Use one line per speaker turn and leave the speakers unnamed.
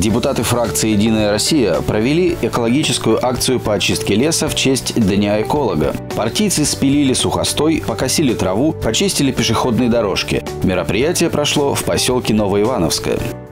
Депутаты фракции «Единая Россия» провели экологическую акцию по очистке леса в честь Дня эколога. Партийцы спилили сухостой, покосили траву, почистили пешеходные дорожки. Мероприятие прошло в поселке Новоивановское.